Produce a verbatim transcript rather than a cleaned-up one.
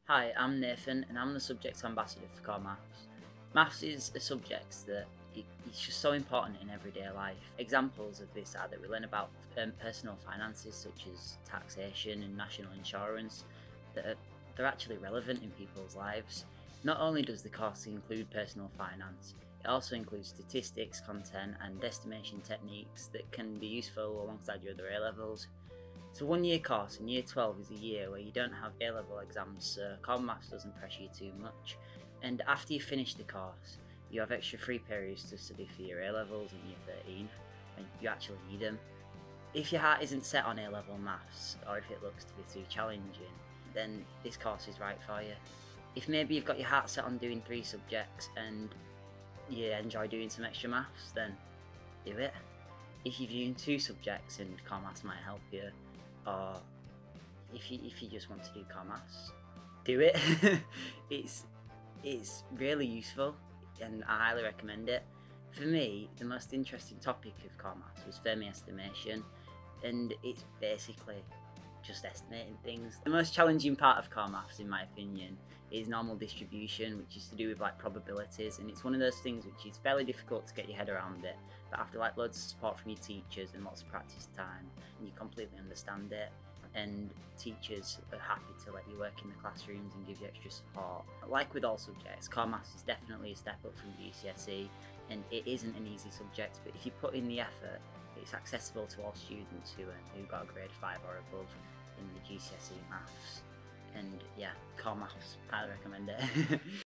Hi, I'm Nathan and I'm the subject ambassador for Core Maths. Maths is a subject that it, it's just so important in everyday life. Examples of this are that we learn about um, personal finances such as taxation and national insurance that are, they're actually relevant in people's lives. Not only does the course include personal finance, it also includes statistics, content and estimation techniques that can be useful alongside your other A-levels. It's a one year course and year twelve is a year where you don't have A-level exams, so Core Maths doesn't pressure you too much. And after you finish the course, you have extra free periods to study for your A-levels in year thirteen, when you actually need them. If your heart isn't set on A-level maths, or if it looks to be too challenging, then this course is right for you. If maybe you've got your heart set on doing three subjects and you enjoy doing some extra maths, then do it. If you're doing two subjects and Core Maths might help you, or if you if you just want to do Core Maths, do it. it's it's really useful and I highly recommend it. For me, the most interesting topic of Core Maths was Fermi estimation, and it's basically just estimating things. The most challenging part of Core Maths, in my opinion, is normal distribution, which is to do with like probabilities, and it's one of those things which is fairly difficult to get your head around it, but after like loads of support from your teachers and lots of practice time, and you completely understand it, and teachers are happy to let you work in the classrooms and give you extra support. Like with all subjects, Core Maths is definitely a step up from G C S E, and it isn't an easy subject, but if you put in the effort, it's accessible to all students who, uh, who got a grade five or above in the G C S E maths. And yeah, Core Maths, highly recommend it.